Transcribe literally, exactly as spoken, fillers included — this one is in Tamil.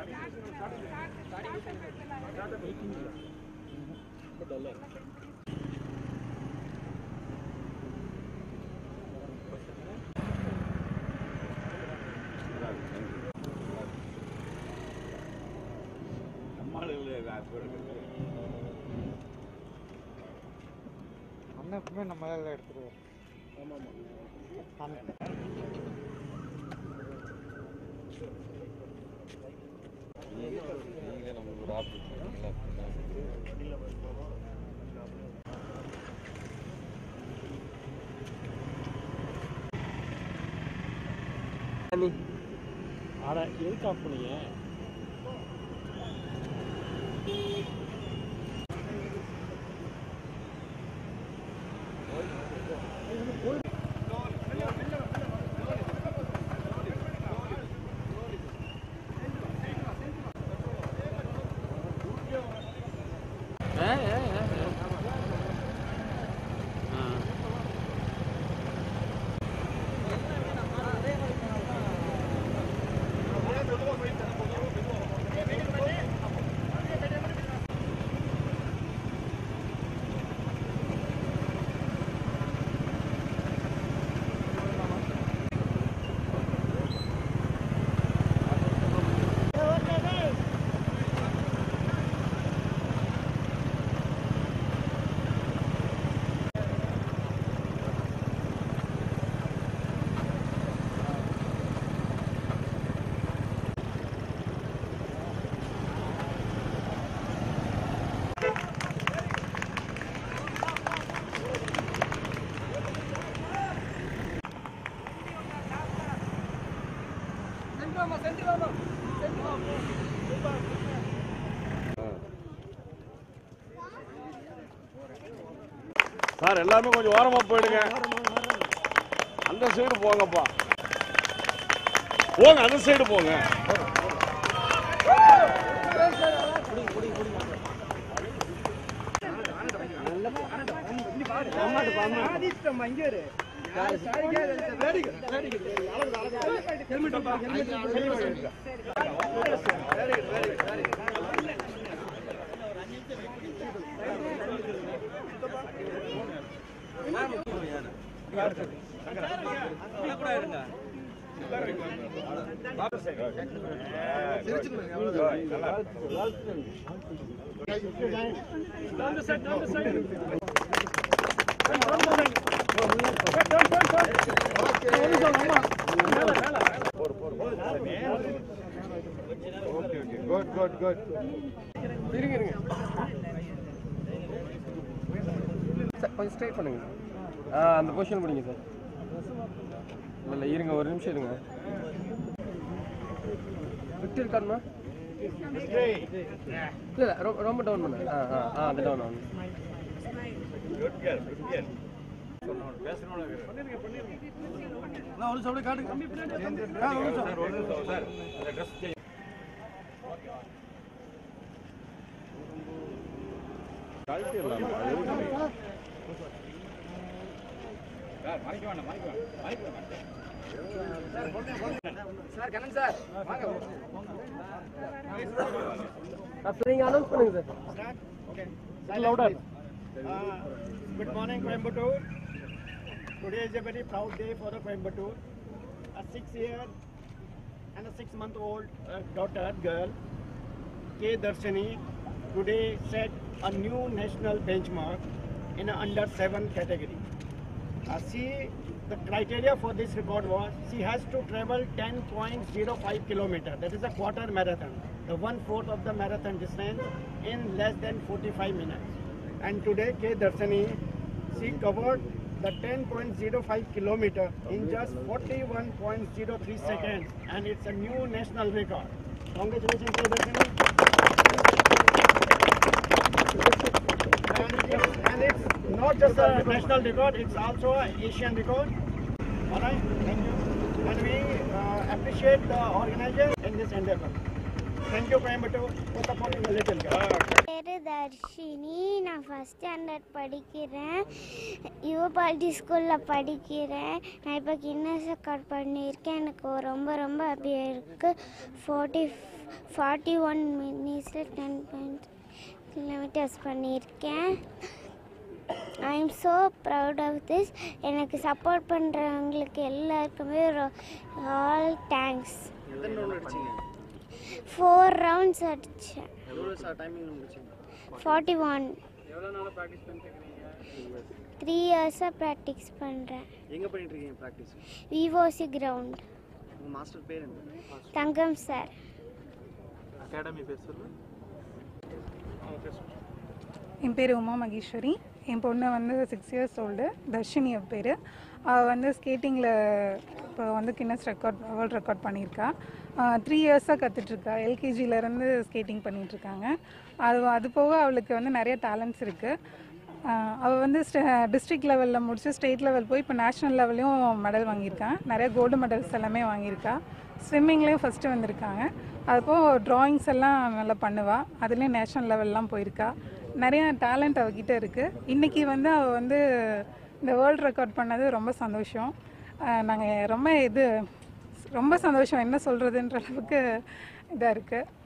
அண்ணன் எப்பவுமே நம்ம வேலையில் எடுத்துருவார். ஆட எதுக்கு ஆஃப் பண்ணீங்க? சார் எல்லாமே கொஞ்சம் ஓரமா போயிடுங்க. அந்த சைடு போங்கப்பா, போங்க அந்த சைடு போங்க. Good, good, good. கொஞ்சம் ஸ்ட்ரைட் பண்ணுங்க. ஆ அந்த பொசிஷன் பிடிங்க சார். இல்லை இருங்க ஒரு நிமிஷம் இருங்க. விட்டு இருக்காருமா? இல்லை ரொம்ப டவுன் பண்ணு. ஆ ஆ ஆ அந்த டவுன் ஆகும். நீங்க அனௌன்ஸ் பண்ணுங்க sir. Good morning, Coimbatore. Today is a very proud day for the Coimbatore. A six-year and a six-month-old uh, daughter, girl, K. Darshani, today set a new national benchmark in an under seven category. Uh, she, the criteria for this record was she has to travel ten point zero five kilometers. That is a quarter marathon, the one-fourth of the marathon distance in less than forty-five minutes. And today, K. Darshani, she covered the ten point zero five kilometer in just forty-one point zero three seconds, and it's a new national record. Congratulations, K. Darshani. And, and it's not just a national record; it's also an Asian record. All right, thank you. And we uh, appreciate the organizers in this endeavor. Thank you, Coimbatore, for supporting the little girl. பேர் தர்ஷினி. நான் ஃபஸ்ட் ஸ்டாண்டர்ட் படிக்கிறேன். யுவபாலிட்டி ஸ்கூலில் படிக்கிறேன். நான் இப்போ கின்னஸ் ரெக்கார்ட் பண்ணியிருக்கேன். எனக்கு ரொம்ப ரொம்ப ஹாப்பியாக இருக்குது. ஃபார்ட்டி ஃபார்ட்டி ஒன் மினிட்ஸில் டென் பாயிண்ட் கிலோமீட்டர்ஸ் பண்ணியிருக்கேன். I am so proud of this. எனக்கு சப்போர்ட் பண்ணுறவங்களுக்கு எல்லாருக்குமே ஆல் தேங்க்ஸ். ஃபோர் ரவுண்ட்ஸ் அடித்தேன். Forty one. த்ரீ இயர்ஸாக ப்ராக்டிஸ் பண்ணுறேன். எங்கே பண்ணிட்டு இருக்கீங்க ப்ராக்டிஸ்? விவோசி கிரவுண்ட். உங்கள் மாஸ்டர் பேர் என்ன? தங்கம் சார். அகாடமி பேர் சொல்லு. என் பேர் உமா மகேஸ்வரி. என் பொண்ணு வந்து சிக்ஸ் இயர்ஸ் ஓல்டு, தர்ஷினி பேர். அவள் வந்து ஸ்கேட்டிங்கில் இப்போ வந்து கின்னஸ் ரெக்கார்ட் வேர்ல்ட் ரெக்கார்ட் பண்ணியிருக்கா. த்ரீ இயர்ஸாக கற்றுட்ருக்கா. எல்கேஜிலேருந்து ஸ்கேட்டிங் பண்ணிகிட்ருக்காங்க. அது அது போக அவளுக்கு வந்து நிறைய டேலண்ட்ஸ் இருக்குது. அவள் வந்து ஸ்டே டிஸ்ட்ரிக்ட் லெவலில் முடிச்சு ஸ்டேட் லெவல் போய் இப்போ நேஷ்னல் லெவல்லையும் மெடல் வாங்கியிருக்கான். நிறைய கோல்டு மெடல்ஸ் எல்லாமே வாங்கியிருக்கா. ஸ்விம்மிங்லேயும் ஃபஸ்ட்டு வந்திருக்காங்க. அதுபோக ட்ராயிங்ஸ் எல்லாம் நல்லா பண்ணுவாள். அதுலேயும் நேஷ்னல் லெவல்லாம் போயிருக்கா. நிறைய டேலண்ட் அவகிட்ட இருக்குது. இன்றைக்கி வந்து அவள் வந்து இந்த வேர்ல்டு ரெக்கார்ட் பண்ணது ரொம்ப சந்தோஷம். நாங்கள் ரொம்ப இது ரொம்ப சந்தோஷம், என்ன சொல்கிறதுன்ற அளவுக்கு இதாக இருக்குது.